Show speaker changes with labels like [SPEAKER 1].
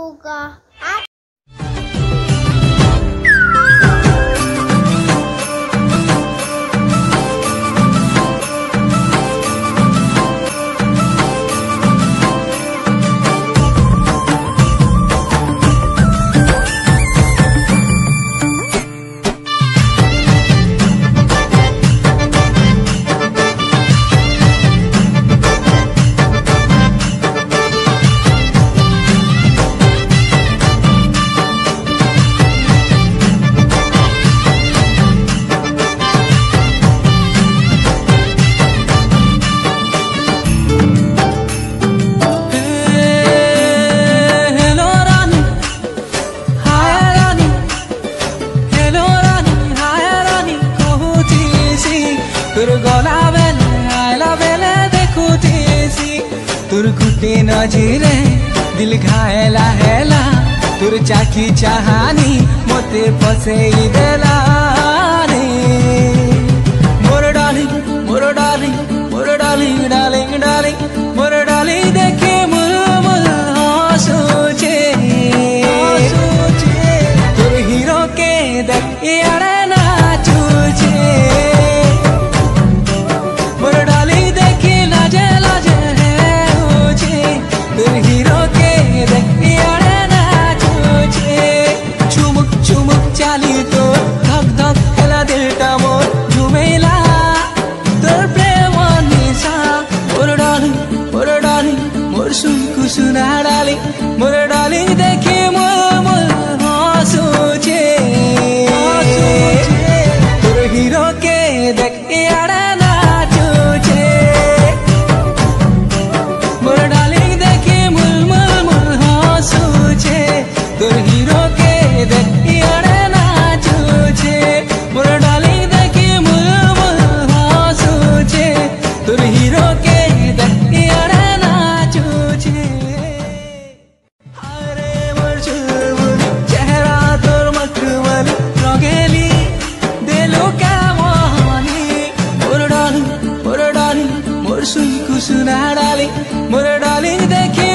[SPEAKER 1] होगा।
[SPEAKER 2] তোর গলা বেলে আয়লা বেলে দেখুতেছি তোর ঘুটে নজরে দিল ঘায়লা হেলা তোর চাকি চাহানি মতে ফসেই দেলা রে মোর ডার্লিং মোর ডার্লিং মোর ডার্লিং ডার্লিং ডার্লিং মোর ডার্লিং দেখে মুল মুল হাসুছে তোর হিরো কে দেখ ইয়ারে নাচুছে चाली तो धक धक खेला दिलटा मोर झुमेला तोर प्रेम निशा मोर डार्लिंग मोर सुनकु सुना डार्लिंग मोर डार्लिंग देखे मोर मोर हंसुचे तोर हीरो के देख यारा नाचुचे मोर डार्लिंग देखे मुल मुल मुल हंसुचे तोर हीरो के देख यारा मोर डार्लिंग देखे मुल मुल हंसुचे तोर हीरो के देख यारा नाचुचे अरे मोर चुलबुल चेहरा तोर मखमली रंगेली दिलो का मोहनी मोर डार्लिंग मोर सुनकु सुना डार्लिंग मोर डार्लिंग देखे